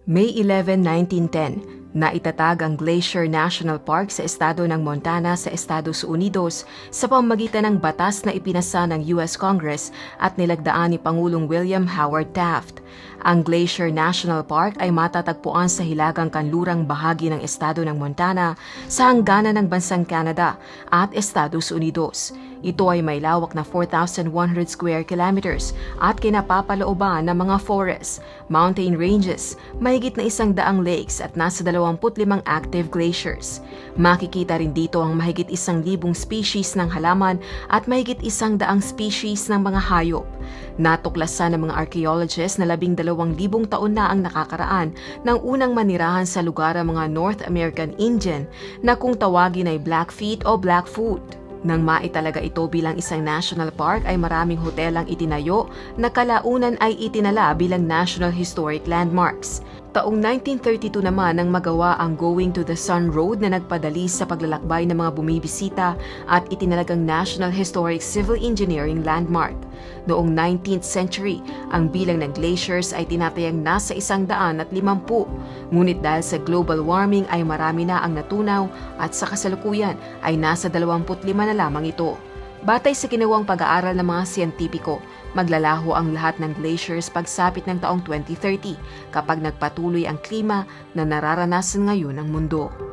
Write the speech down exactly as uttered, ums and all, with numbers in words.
May eleven, nineteen ten, naitatag ang Glacier National Park sa estado ng Montana sa Estados Unidos sa pamamagitan ng batas na ipinasa ng U S Congress at nilagdaan ni Pangulong William Howard Taft. Ang Glacier National Park ay matatagpuan sa hilagang kanlurang bahagi ng estado ng Montana sa hangganan ng bansang Canada at Estados Unidos. Ito ay may lawak na four thousand one hundred square kilometers at kinapapalooban ng mga forests, mountain ranges, mahigit na isang daang lakes at nasa dalawampu't limang active glaciers. Makikita rin dito ang mahigit isang libong species ng halaman at mahigit isang daang species ng mga hayop. Natuklasan ng mga archaeologists na labing dalawang libong taon na ang nakakaraan ng unang manirahan sa lugar ang mga North American Indian na kung tawagin ay Blackfeet o Blackfoot. Nang maitalaga ito bilang isang national park ay maraming hotel ang itinayo na kalaunan ay itinala bilang National Historic Landmarks. Taong nineteen thirty-two naman nang magawa ang Going to the Sun Road na nagpadali sa paglalakbay ng mga bumibisita at itinalagang National Historic Civil Engineering Landmark. Noong nineteenth century, ang bilang ng glaciers ay tinatayang nasa isang daan at limampu. Ngunit dahil sa global warming ay marami na ang natunaw at sa kasalukuyan ay nasa dalawamput lima na lamang ito. Batay sa ginawang pag-aaral ng mga siyentipiko, maglalaho ang lahat ng glaciers pagsapit ng taong twenty thirty kapag nagpatuloy ang klima na nararanasan ngayon ng mundo.